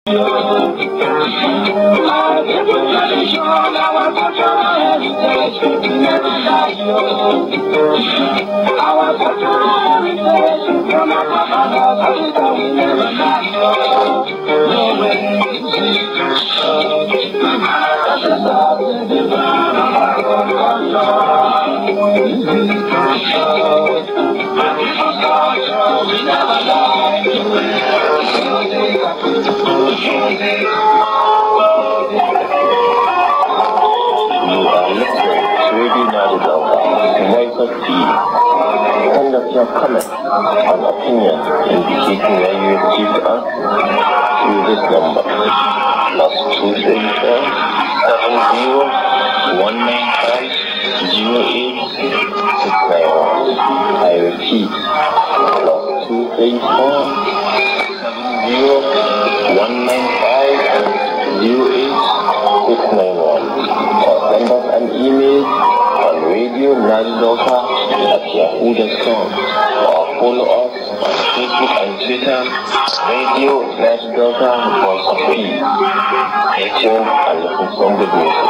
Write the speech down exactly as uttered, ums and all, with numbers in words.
Send us your comments and opinions indicating where you received us through this number plus two three four seven zero one nine five zero eight six nine one. I repeat, plus two three four seven zero one nine five zero eight six nine one. Or send us an email on radio najdalka at yahoo dot com, or follow us on Facebook and Twitter, Radio Najdalka Voice of Peace. Stay tuned and listen to some good music.